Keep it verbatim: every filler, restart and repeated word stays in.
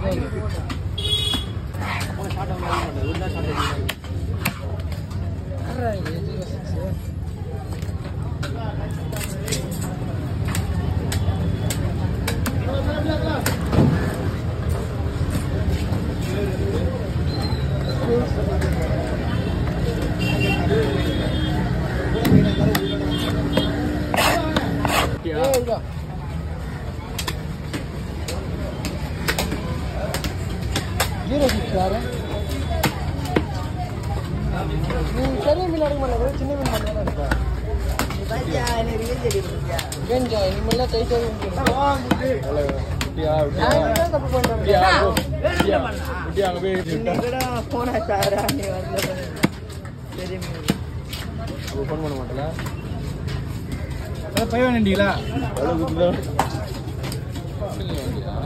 zero six यार चलिए मिला रही चिन्ह में गंजा निम्मल्ला तैसे फोन फोन பண்ண மாட்டல பையன் வண்டிங்களா